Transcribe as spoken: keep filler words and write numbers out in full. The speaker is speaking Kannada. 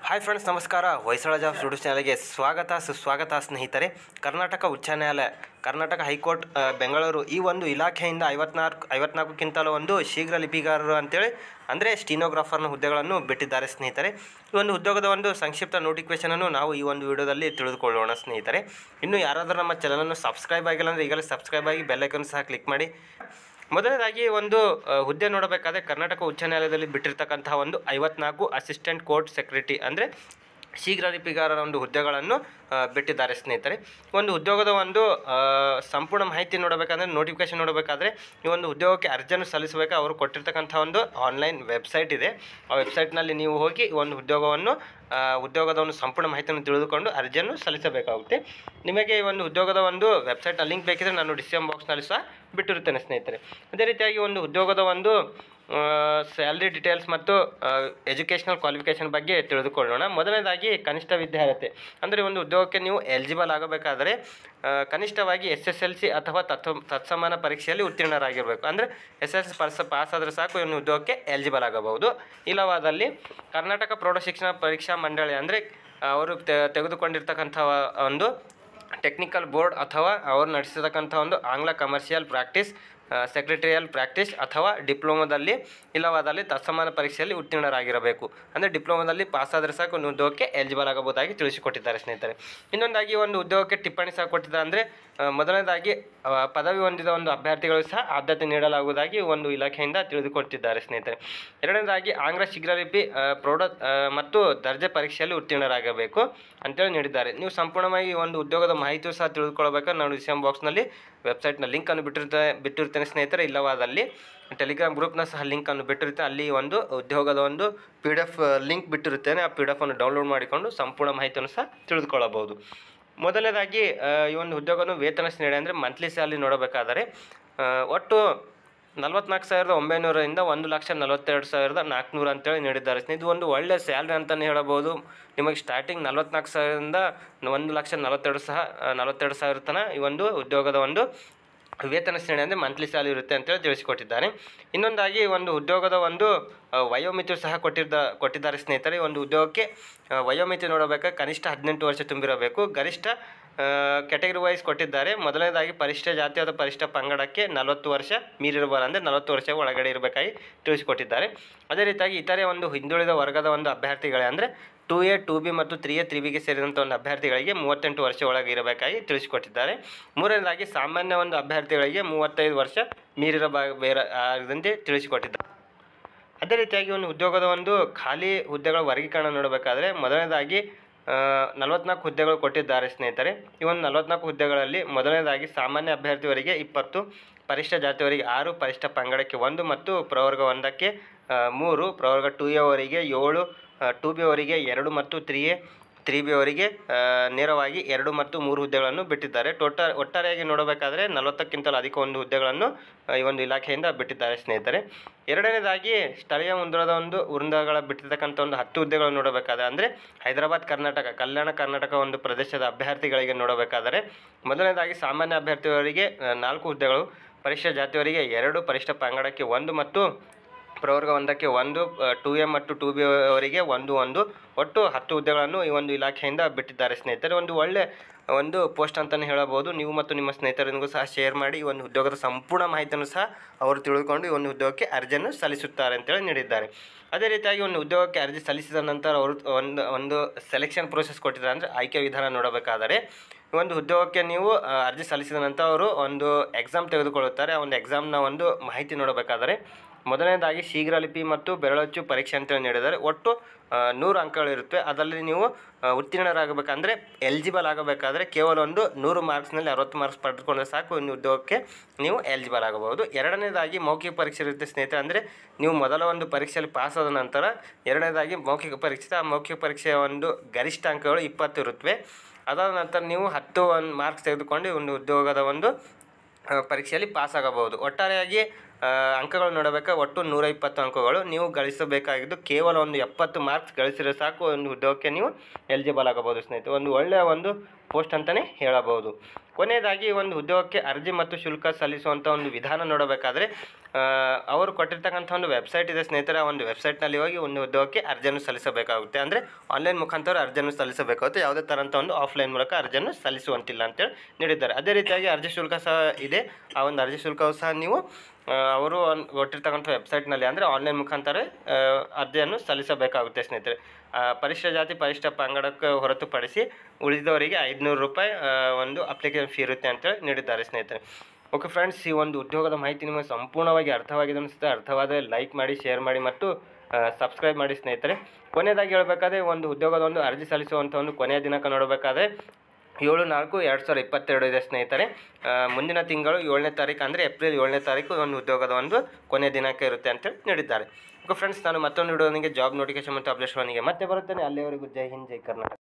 ಹಾಯ್ ಫ್ರೆಂಡ್ಸ್, ನಮಸ್ಕಾರ. ಹೊಯ್ಸಳ ಜಾಬ್ಸ್ ಯೂಟ್ಯೂಬ್ ಚಾನಲ್ಗೆ ಸ್ವಾಗತ ಸುಸ್ವಾಗತ ಸ್ನೇಹಿತರೆ. ಕರ್ನಾಟಕ ಉಚ್ಚ ನ್ಯಾಯಾಲಯ, ಕರ್ನಾಟಕ ಹೈಕೋರ್ಟ್ ಬೆಂಗಳೂರು ಈ ಒಂದು ಇಲಾಖೆಯಿಂದ ಐವತ್ನಾಲ್ಕು ಐವತ್ನಾಲ್ಕಕ್ಕಿಂತಲೂ ಒಂದು ಶೀಘ್ರ ಲಿಪಿಗಾರರು ಅಂತೇಳಿ ಅಂದರೆ ಸ್ಟೀನೋಗ್ರಾಫರ್ನ ಹುದ್ದೆಗಳನ್ನು ಬಿಟ್ಟಿದ್ದಾರೆ ಸ್ನೇಹಿತರೆ. ಈ ಒಂದು ಉದ್ಯೋಗದ ಒಂದು ಸಂಕ್ಷಿಪ್ತ ನೋಟಿಫಿಕೇಷನನ್ನು ನಾವು ಈ ಒಂದು ವಿಡಿಯೋದಲ್ಲಿ ತಿಳಿದುಕೊಳ್ಳೋಣ ಸ್ನೇಹಿತರೆ. ಇನ್ನು ಯಾರಾದರೂ ನಮ್ಮ ಚಾನಲನ್ನು ಸಬ್ಸ್ಕ್ರೈಬ್ ಆಗಿಲ್ಲ ಅಂದರೆ ಈಗಲೇ ಸಬ್ಸ್ಕ್ರೈಬ್ ಆಗಿ ಬೆಲ್ ಐಕಾನ್ ಸಹ ಕ್ಲಿಕ್ ಮಾಡಿ. ಮೊದಲನೇದಾಗಿ ಒಂದು ಹುದ್ದೆ ನೋಡಬೇಕಾದ್ರೆ ಕರ್ನಾಟಕ ಉಚ್ಚ ನ್ಯಾಯಾಲಯದಲ್ಲಿ ಬಿಟ್ಟಿರ್ತಕ್ಕಂತಹ ಒಂದು ಐವತ್ನಾಲ್ಕು ಅಸಿಸ್ಟೆಂಟ್ ಕೋರ್ಟ್ ಸೆಕ್ರೆಟರಿ ಅಂದರೆ ಶೀಘ್ರ ಲಿಪಿಗಾರರ ಒಂದು ಹುದ್ದೆಗಳನ್ನು ಬಿಟ್ಟಿದ್ದಾರೆ ಸ್ನೇಹಿತರೆ. ಒಂದು ಉದ್ಯೋಗದ ಒಂದು ಸಂಪೂರ್ಣ ಮಾಹಿತಿ ನೋಡಬೇಕಾದ್ರೆ, ನೋಟಿಫಿಕೇಶನ್ ನೋಡಬೇಕಾದ್ರೆ ಈ ಒಂದು ಉದ್ಯೋಗಕ್ಕೆ ಅರ್ಜಿಯನ್ನು ಸಲ್ಲಿಸಬೇಕು. ಅವರು ಕೊಟ್ಟಿರ್ತಕ್ಕಂಥ ಒಂದು ಆನ್ಲೈನ್ ವೆಬ್ಸೈಟ್ ಇದೆ. ಆ ವೆಬ್ಸೈಟ್ನಲ್ಲಿ ನೀವು ಹೋಗಿ ಈ ಒಂದು ಉದ್ಯೋಗವನ್ನು ಉದ್ಯೋಗದ ಒಂದು ಸಂಪೂರ್ಣ ಮಾಹಿತಿಯನ್ನು ತಿಳಿದುಕೊಂಡು ಅರ್ಜಿಯನ್ನು ಸಲ್ಲಿಸಬೇಕಾಗುತ್ತೆ. ನಿಮಗೆ ಈ ಒಂದು ಉದ್ಯೋಗದ ಒಂದು ವೆಬ್ಸೈಟ್ನ ಲಿಂಕ್ ಬೇಕಿದ್ದರೆ ನಾನು ಡಿಸ್ಕ್ರಿಪ್ಷನ್ ಬಾಕ್ಸ್ನಲ್ಲಿ ಸಹ ಬಿಟ್ಟಿರುತ್ತೇನೆ ಸ್ನೇಹಿತರೆ. ಅದೇ ರೀತಿಯಾಗಿ ಒಂದು ಉದ್ಯೋಗದ ಒಂದು ಸ್ಯಾಲ್ರಿ ಡೀಟೇಲ್ಸ್ ಮತ್ತು ಎಜುಕೇಷನಲ್ ಕ್ವಾಲಿಫಿಕೇಷನ್ ಬಗ್ಗೆ ತಿಳಿದುಕೊಳ್ಳೋಣ. ಮೊದಲನೇದಾಗಿ ಕನಿಷ್ಠ ವಿದ್ಯಾರ್ಹತೆ ಅಂದರೆ ಒಂದು ಉದ್ಯೋಗಕ್ಕೆ ನೀವು ಎಲಿಜಿಬಲ್ ಆಗಬೇಕಾದರೆ ಕನಿಷ್ಠವಾಗಿ ಎಸ್ ಎಸ್ ಎಲ್ ಸಿ ಅಥವಾ ತತ್ ತತ್ಸಮಾನ ಪರೀಕ್ಷೆಯಲ್ಲಿ ಉತ್ತೀರ್ಣರಾಗಿರಬೇಕು. ಅಂದರೆ ಎಸ್ ಎಸ್ ಎಲ್ ಸಿ ಪರ್ಸ ಪಾಸ್ ಆದರೆ ಸಾಕು ಈ ಒಂದು ಉದ್ಯೋಗಕ್ಕೆ ಎಲಿಜಿಬಲ್ ಆಗಬಹುದು. ಇಲ್ಲವಾದಲ್ಲಿ ಕರ್ನಾಟಕ ಪ್ರೌಢಶಿಕ್ಷಣ ಪರೀಕ್ಷಾ ಮಂಡಳಿ ಅಂದರೆ ಅವರು ತೆಗೆದುಕೊಂಡಿರ್ತಕ್ಕಂಥ ಒಂದು ಟೆಕ್ನಿಕಲ್ ಬೋರ್ಡ್ ಅಥವಾ ಅವರು ನಡೆಸಿರ್ತಕ್ಕಂಥ ಒಂದು ಆಂಗ್ಲ ಕಮರ್ಷಿಯಲ್ ಪ್ರಾಕ್ಟೀಸ್, ಸೆಕ್ರೆಟರಿಯಲ್ ಪ್ರಾಕ್ಟೀಸ್ ಅಥವಾ ಡಿಪ್ಲೊಮಾದಲ್ಲಿ ಇಲ್ಲವಾದಲ್ಲಿ ತತ್ಸಮಾನ ಪರೀಕ್ಷೆಯಲ್ಲಿ ಉತ್ತೀರ್ಣರಾಗಿರಬೇಕು. ಅಂದರೆ ಡಿಪ್ಲೊಮಾದಲ್ಲಿ ಪಾಸಾದರೆ ಸಾಕು ಒಂದು ಉದ್ಯೋಗಕ್ಕೆ ಎಲಿಜಿಬಲ್ ಆಗಬಹುದಾಗಿ ತಿಳಿಸಿಕೊಟ್ಟಿದ್ದಾರೆ ಸ್ನೇಹಿತರೆ. ಇನ್ನೊಂದಾಗಿ ಒಂದು ಉದ್ಯೋಗಕ್ಕೆ ಟಿಪ್ಪಣಿ ಸಹ ಕೊಟ್ಟಿದ್ದಾರೆ. ಅಂದರೆ ಮೊದಲನೇದಾಗಿ ಪದವಿ ಹೊಂದಿದ ಒಂದು ಅಭ್ಯರ್ಥಿಗಳು ಸಹ ಆದ್ಯತೆ ನೀಡಲಾಗುವುದಾಗಿ ಒಂದು ಇಲಾಖೆಯಿಂದ ತಿಳಿದುಕೊಟ್ಟಿದ್ದಾರೆ ಸ್ನೇಹಿತರೆ. ಎರಡನೇದಾಗಿ ಆಂಗ್ಲ ಶೀಘ್ರಲಿಪಿ ಪ್ರೌಢ ಮತ್ತು ದರ್ಜೆ ಪರೀಕ್ಷೆಯಲ್ಲಿ ಉತ್ತೀರ್ಣರಾಗಬೇಕು ಅಂತೇಳಿ ನೀಡಿದ್ದಾರೆ. ನೀವು ಸಂಪೂರ್ಣವಾಗಿ ಒಂದು ಉದ್ಯೋಗದ ಮಾಹಿತಿಯು ಸಹ ತಿಳಿದುಕೊಳ್ಳಬೇಕಾದ್ರೆ ನಾನು ಡಿಸ್ಕ್ರಿಪ್ಷನ್ ಬಾಕ್ಸ್ನಲ್ಲಿ ವೆಬ್ಸೈಟ್ನ ಲಿಂಕನ್ನು ಬಿಟ್ಟಿರ್ತೇನೆ ಬಿಟ್ಟಿರ್ತೇನೆ ಸ್ನೇಹಿತರೆ. ಇಲ್ಲವಾದಲ್ಲಿ ಟೆಲಿಗ್ರಾಮ್ ಗ್ರೂಪ್ನ ಸಹ ಲಿಂಕನ್ನು ಬಿಟ್ಟಿರುತ್ತೆ. ಅಲ್ಲಿ ಒಂದು ಉದ್ಯೋಗದ ಒಂದು ಪಿ ಡಿ ಎಫ್ ಲಿಂಕ್ ಬಿಟ್ಟಿರುತ್ತೇನೆ. ಆ ಪಿ ಡಿ ಎಫನ್ನು ಡೌನ್ಲೋಡ್ ಮಾಡಿಕೊಂಡು ಸಂಪೂರ್ಣ ಮಾಹಿತಿಯನ್ನು ಸಹ ತಿಳಿದುಕೊಳ್ಳಬಹುದು. ಮೊದಲನೇದಾಗಿ ಈ ಒಂದು ಉದ್ಯೋಗವನ್ನು ವೇತನ ಶ್ರೇಣಿ ಅಂದರೆ ಮಂತ್ಲಿ ಸ್ಯಾಲರಿ ನೋಡಬೇಕಾದರೆ ಒಟ್ಟು ನಲ್ವತ್ನಾಲ್ಕು ಸಾವಿರದ ಒಂಬೈನೂರರಿಂದ ಒಂದು ಲಕ್ಷ ನಲವತ್ತೆರಡು ಸಾವಿರದ ನಾಲ್ಕುನೂರು ಅಂತೇಳಿ ನೀಡಿದ್ದಾರೆ. ಇದು ಒಂದು ಒಳ್ಳೆಯ ಸ್ಯಾಲ್ರಿ ಅಂತಲೇ ಹೇಳಬಹುದು. ನಿಮಗೆ ಸ್ಟಾರ್ಟಿಂಗ್ ನಲ್ವತ್ನಾಲ್ಕು ಸಾವಿರದಿಂದ ಒಂದು ಲಕ್ಷ ನಲವತ್ತೆರಡು ಸಹ ನಲವತ್ತೆರಡು ಸಾವಿರ ತನಕ ಈ ಒಂದು ಉದ್ಯೋಗದ ಒಂದು ವೇತನ ಶ್ರೇಣಿ ಅಂದರೆ ಮಂತ್ಲಿ ಸ್ಯಾಲರಿ ಇರುತ್ತೆ ಅಂತೇಳಿ ತಿಳಿಸಿಕೊಟ್ಟಿದ್ದಾರೆ. ಇನ್ನೊಂದಾಗಿ ಒಂದು ಉದ್ಯೋಗದ ಒಂದು ವಯೋಮಿತಿ ಸಹ ಕೊಟ್ಟಿದ್ದ ಕೊಟ್ಟಿದ್ದಾರೆ ಸ್ನೇಹಿತರೆ. ಒಂದು ಉದ್ಯೋಗಕ್ಕೆ ವಯೋಮಿತಿ ನೋಡಬೇಕಾದ್ರೆ ಕನಿಷ್ಠ ಹದಿನೆಂಟು ವರ್ಷ ತುಂಬಿರಬೇಕು. ಗರಿಷ್ಠ ಕ್ಯಾಟಗರಿ ವೈಸ್ ಕೊಟ್ಟಿದ್ದಾರೆ. ಮೊದಲನೇದಾಗಿ ಪರಿಶಿಷ್ಟ ಜಾತಿ ಅಥವಾ ಪರಿಶಿಷ್ಟ ಪಂಗಡಕ್ಕೆ ನಲವತ್ತು ವರ್ಷ ಮೀರಿರಬಾರದು, ಅಂದರೆ ನಲವತ್ತು ವರ್ಷ ಒಳಗಡೆ ಇರಬೇಕಾಗಿ ತಿಳಿಸಿಕೊಟ್ಟಿದ್ದಾರೆ. ಅದೇ ರೀತಿಯಾಗಿ ಇತರೆ ಒಂದು ಹಿಂದುಳಿದ ವರ್ಗದ ಒಂದು ಅಭ್ಯರ್ಥಿಗಳೇ ಅಂದರೆ ಟು ಎ ಟು ಬಿ ಮತ್ತು ತ್ರೀ ಎ ತ್ರೀ ಬಿಗೆ ಸೇರಿದಂಥ ಒಂದು ಅಭ್ಯರ್ಥಿಗಳಿಗೆ ಮೂವತ್ತೆಂಟು ವರ್ಷ ಒಳಗೆ ಇರಬೇಕಾಗಿ ತಿಳಿಸಿಕೊಟ್ಟಿದ್ದಾರೆ. ಮೂರನೇದಾಗಿ ಸಾಮಾನ್ಯ ಒಂದು ಅಭ್ಯರ್ಥಿಗಳಿಗೆ ಮೂವತ್ತೈದು ವರ್ಷ ಮೀರಿರಬ ಬೇರಂತೆ ತಿಳಿಸಿಕೊಟ್ಟಿದ್ದಾರೆ. ಅದೇ ರೀತಿಯಾಗಿ ಒಂದು ಉದ್ಯೋಗದ ಒಂದು ಖಾಲಿ ಹುದ್ದೆಗಳ ವರ್ಗೀಕರಣ ನೋಡಬೇಕಾದ್ರೆ ಮೊದಲನೇದಾಗಿ ನಲವತ್ನಾಲ್ಕು ಹುದ್ದೆಗಳು ಕೊಟ್ಟಿದ್ದಾರೆ ಸ್ನೇಹಿತರೆ. ಈ ಒಂದು ನಲವತ್ನಾಲ್ಕು ಹುದ್ದೆಗಳಲ್ಲಿ ಮೊದಲನೇದಾಗಿ ಸಾಮಾನ್ಯ ಅಭ್ಯರ್ಥಿಯವರಿಗೆ ಇಪ್ಪತ್ತು, ಪರಿಶಿಷ್ಟ ಜಾತಿಯವರಿಗೆ ಆರು, ಪರಿಶಿಷ್ಟ ಪಂಗಡಕ್ಕೆ ಒಂದು ಮತ್ತು ಪ್ರವರ್ಗ ಒಂದಕ್ಕೆ ಮೂರು, ಪ್ರವರ್ಗ ಟು ಎ ಅವರಿಗೆ ಏಳು, ಟು ಬಿ ಅವರಿಗೆ ಎರಡು ಮತ್ತು ತ್ರೀ ಎ ತ್ರೀ ಬಿ ಅವರಿಗೆ ನೇರವಾಗಿ ಎರಡು ಮತ್ತು ಮೂರು ಹುದ್ದೆಗಳನ್ನು ಬಿಟ್ಟಿದ್ದಾರೆ. ಟೋಟ ಒಟ್ಟಾರೆಯಾಗಿ ನೋಡಬೇಕಾದ್ರೆ ನಲವತ್ತಕ್ಕಿಂತಲೂ ಅಧಿಕ ಒಂದು ಹುದ್ದೆಗಳನ್ನು ಈ ಒಂದು ಇಲಾಖೆಯಿಂದ ಬಿಟ್ಟಿದ್ದಾರೆ ಸ್ನೇಹಿತರೆ. ಎರಡನೇದಾಗಿ ಸ್ಥಳೀಯ ಮುಂದುವರೆದ ಒಂದು ವೃಂದಗಳ ಬಿಟ್ಟಿರ್ತಕ್ಕಂಥ ಒಂದು ಹತ್ತು ಹುದ್ದೆಗಳನ್ನು ನೋಡಬೇಕಾದ್ರೆ ಅಂದರೆ ಹೈದರಾಬಾದ್ ಕರ್ನಾಟಕ, ಕಲ್ಯಾಣ ಕರ್ನಾಟಕ ಒಂದು ಪ್ರದೇಶದ ಅಭ್ಯರ್ಥಿಗಳಿಗೆ ನೋಡಬೇಕಾದರೆ ಮೊದಲನೇದಾಗಿ ಸಾಮಾನ್ಯ ಅಭ್ಯರ್ಥಿಯವರಿಗೆ ನಾಲ್ಕು ಹುದ್ದೆಗಳು, ಪರಿಶಿಷ್ಟ ಜಾತಿಯವರಿಗೆ ಎರಡು, ಪರಿಶಿಷ್ಟ ಪಂಗಡಕ್ಕೆ ಒಂದು ಮತ್ತು ಪ್ರವರ್ಗ ಒಂದಕ್ಕೆ ಒಂದು, ಟು ಎ ಮತ್ತು ಟು ಬಿ ಅವರಿಗೆ ಒಂದು ಒಂದು ಒಟ್ಟು ಹತ್ತು ಹುದ್ದೆಗಳನ್ನು ಈ ಒಂದು ಇಲಾಖೆಯಿಂದ ಬಿಟ್ಟಿದ್ದಾರೆ ಸ್ನೇಹಿತರೆ. ಒಂದು ಒಳ್ಳೆ ಒಂದು ಪೋಸ್ಟ್ ಅಂತಲೇ ಹೇಳಬಹುದು. ನೀವು ಮತ್ತು ನಿಮ್ಮ ಸ್ನೇಹಿತರಿಗೂ ಸಹ ಶೇರ್ ಮಾಡಿ ಈ ಒಂದು ಉದ್ಯೋಗದ ಸಂಪೂರ್ಣ ಮಾಹಿತಿಯನ್ನು ಸಹ ಅವರು ತಿಳಿದುಕೊಂಡು ಈ ಒಂದು ಉದ್ಯೋಗಕ್ಕೆ ಅರ್ಜಿಯನ್ನು ಸಲ್ಲಿಸುತ್ತಾರೆ ಅಂತೇಳಿ ನೀಡಿದ್ದಾರೆ. ಅದೇ ರೀತಿಯಾಗಿ ಒಂದು ಉದ್ಯೋಗಕ್ಕೆ ಅರ್ಜಿ ಸಲ್ಲಿಸಿದ ನಂತರ ಅವರು ಒಂದು ಒಂದು ಸೆಲೆಕ್ಷನ್ ಪ್ರೋಸೆಸ್ ಕೊಟ್ಟಿದ್ದಾರೆ. ಅಂದರೆ ಆಯ್ಕೆ ವಿಧಾನ ನೋಡಬೇಕಾದರೆ ಒಂದು ಉದ್ಯೋಗಕ್ಕೆ ನೀವು ಅರ್ಜಿ ಸಲ್ಲಿಸಿದ ನಂತರ ಅವರು ಒಂದು ಎಕ್ಸಾಮ್ ತೆಗೆದುಕೊಳ್ಳುತ್ತಾರೆ. ಆ ಒಂದು ಎಕ್ಸಾಮ್ನ ಒಂದು ಮಾಹಿತಿ ನೋಡಬೇಕಾದರೆ ಮೊದಲನೇದಾಗಿ ಶೀಘ್ರಲಿಪಿ ಮತ್ತು ಬೆರಳಚ್ಚು ಪರೀಕ್ಷೆ ಅಂತೇಳಿ ನೀಡಿದ್ದಾರೆ. ಒಟ್ಟು ನೂರು ಅಂಕಗಳಿರುತ್ತೆ. ಅದರಲ್ಲಿ ನೀವು ಉತ್ತೀರ್ಣರಾಗಬೇಕಂದ್ರೆ ಎಲಿಜಿಬಲ್ ಆಗಬೇಕಾದ್ರೆ ಕೇವಲ ಒಂದು ನೂರು ಮಾರ್ಕ್ಸ್ನಲ್ಲಿ ಅರವತ್ತು ಮಾರ್ಕ್ಸ್ ಪಡೆದುಕೊಂಡ್ರೆ ಸಾಕು ಇನ್ನು ಉದ್ಯೋಗಕ್ಕೆ ನೀವು ಎಲಿಜಿಬಲ್ ಆಗಬಹುದು. ಎರಡನೇದಾಗಿ ಮೌಖಿಕ ಪರೀಕ್ಷೆ ಇರುತ್ತೆ ಸ್ನೇಹಿತರೆ. ಅಂದರೆ ನೀವು ಮೊದಲ ಒಂದು ಪರೀಕ್ಷೆಯಲ್ಲಿ ಪಾಸ್ ಆದ ನಂತರ ಎರಡನೇದಾಗಿ ಮೌಖಿಕ ಪರೀಕ್ಷೆ. ಆ ಮೌಖಿಕ ಪರೀಕ್ಷೆಯ ಒಂದು ಗರಿಷ್ಠ ಅಂಕಗಳು ಇಪ್ಪತ್ತು ಇರುತ್ತವೆ. ಅದಾದ ನಂತರ ನೀವು ಹತ್ತು ಒಂದು ಮಾರ್ಕ್ಸ್ ತೆಗೆದುಕೊಂಡು ಒಂದು ಉದ್ಯೋಗದ ಒಂದು ಪರೀಕ್ಷೆಯಲ್ಲಿ ಪಾಸ್ ಆಗಬಹುದು. ಒಟ್ಟಾರೆಯಾಗಿ ಅಂಕಗಳು ನೋಡಬೇಕಾ ಒಟ್ಟು ನೂರ ಇಪ್ಪತ್ತು ಅಂಕಗಳು ನೀವು ಗಳಿಸಬೇಕಾಗಿದ್ದು ಕೇವಲ ಒಂದು ಎಪ್ಪತ್ತು ಮಾರ್ಕ್ಸ್ ಗಳಿಸಿದ್ರೆ ಸಾಕು ಒಂದು ಉದ್ಯೋಗಕ್ಕೆ ನೀವು ಎಲಿಜಿಬಲ್ ಆಗಬಹುದು ಸ್ನೇಹಿತರೆ. ಒಂದು ಒಳ್ಳೆಯ ಒಂದು ಪೋಸ್ಟ್ ಅಂತಲೇ ಹೇಳಬಹುದು. ಕೊನೆಯದಾಗಿ ಒಂದು ಉದ್ಯೋಗಕ್ಕೆ ಅರ್ಜಿ ಮತ್ತು ಶುಲ್ಕ ಸಲ್ಲಿಸುವಂಥ ಒಂದು ವಿಧಾನ ನೋಡಬೇಕಾದ್ರೆ ಅವರು ಕೊಟ್ಟಿರ್ತಕ್ಕಂಥ ಒಂದು ವೆಬ್ಸೈಟ್ ಇದೆ ಸ್ನೇಹಿತರೆ. ಆ ಒಂದು ವೆಬ್ಸೈಟ್ನಲ್ಲಿ ಹೋಗಿ ಒಂದು ಉದ್ಯೋಗಕ್ಕೆ ಅರ್ಜಿಯನ್ನು ಸಲ್ಲಿಸಬೇಕಾಗುತ್ತೆ. ಅಂದರೆ ಆನ್ಲೈನ್ ಮುಖಾಂತರ ಅರ್ಜಿಯನ್ನು ಸಲ್ಲಿಸಬೇಕಾಗುತ್ತೆ. ಯಾವುದೇ ಥರಂಥ ಒಂದು ಆಫ್ಲೈನ್ ಮೂಲಕ ಅರ್ಜಿಯನ್ನು ಸಲ್ಲಿಸುವಂತಿಲ್ಲ ಅಂತೇಳಿ ನೀಡಿದ್ದಾರೆ. ಅದೇ ರೀತಿಯಾಗಿ ಅರ್ಜಿ ಶುಲ್ಕ ಸಹ ಇದೆ. ಆ ಒಂದು ಅರ್ಜಿ ಶುಲ್ಕವು ಸಹ ನೀವು ಅವರು ಕೊಟ್ಟಿರ್ತಕ್ಕಂಥ ವೆಬ್ಸೈಟ್ನಲ್ಲಿ ಅಂದರೆ ಆನ್ಲೈನ್ ಮುಖಾಂತರ ಅರ್ಜಿಯನ್ನು ಸಲ್ಲಿಸಬೇಕಾಗುತ್ತೆ ಸ್ನೇಹಿತರೆ. ಪರಿಶಿಷ್ಟ ಜಾತಿ ಪರಿಶಿಷ್ಟ ಪಂಗಡಕ್ಕೆ ಹೊರತುಪಡಿಸಿ ಉಳಿದವರಿಗೆ ಐದುನೂರು ರೂಪಾಯಿ ಒಂದು ಅಪ್ಲಿಕೇಶನ್ ಫೀ ಇರುತ್ತೆ ಅಂತೇಳಿ ನೀಡಿದ್ದಾರೆ ಸ್ನೇಹಿತರೆ. ಓಕೆ ಫ್ರೆಂಡ್ಸ್, ಈ ಒಂದು ಉದ್ಯೋಗದ ಮಾಹಿತಿ ನಿಮಗೆ ಸಂಪೂರ್ಣವಾಗಿ ಅರ್ಥವಾಗಿದೆ ಅನಿಸುತ್ತೆ. ಅರ್ಥವಾದರೆ ಲೈಕ್ ಮಾಡಿ, ಶೇರ್ ಮಾಡಿ ಮತ್ತು ಸಬ್ಸ್ಕ್ರೈಬ್ ಮಾಡಿ ಸ್ನೇಹಿತರೆ. ಕೊನೆಯದಾಗಿ ಹೇಳಬೇಕಾದ್ರೆ ಒಂದು ಉದ್ಯೋಗದ ಒಂದು ಅರ್ಜಿ ಸಲ್ಲಿಸುವಂಥ ಒಂದು ಕೊನೆಯ ದಿನಾಂಕ ನೋಡಬೇಕಾದ್ರೆ ಏಳು ನಾಲ್ಕು ಎರಡು ಸಾವಿರದ ಇಪ್ಪತ್ತೆರಡು ಇದೆ ಸ್ನೇಹಿತರೆ. ಮುಂದಿನ ತಿಂಗಳು ಏಳನೇ ತಾರೀಕು ಅಂದರೆ ಏಪ್ರಿಲ್ ಏಳನೇ ತಾರೀಕು ಒಂದು ಉದ್ಯೋಗದ ಒಂದು ಕೊನೆಯ ದಿನಾಂಕ ಇರುತ್ತೆ ಅಂತೇಳಿ ನೀಡಿದ್ದಾರೆ. ಓಕೆ ಫ್ರೆಂಡ್ಸ್, ನಾನು ಮತ್ತೊಂದು ವಿಡಿಯೋನಿಗೆ ಜಾಬ್ ನೋಟಿಫಿಕೇಶನ್ ಮತ್ತು ಅಪ್ಡೇಷನ್ಗೆ ಮತ್ತೆ ಬರುತ್ತೇನೆ. ಅಲ್ಲಿವರೆಗೂ ಜೈ ಹಿಂದ್, ಜೈ ಕರ್ನಾಟಕ.